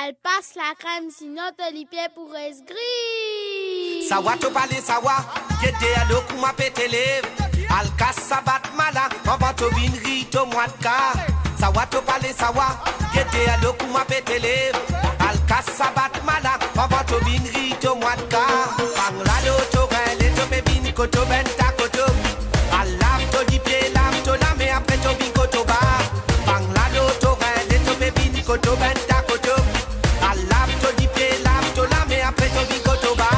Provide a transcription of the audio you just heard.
Elle passe la crème, sinon te les pieds pour gris. Sawa to pale sawa, gede a lo kuma petele. Al kasabat mala, maman to binri to mwatka. Sawa to pale sawa, gede a lo kuma petele. Al kasabat mala, maman to binri to mwatka. Panglado to gale to bebin koto benta koto. Al lave to di pied, lave to la me après to bin koto ba. Panglado to gale to bebin koto benta koto. Al lave to di pied, lave to la me après to bin koto ba.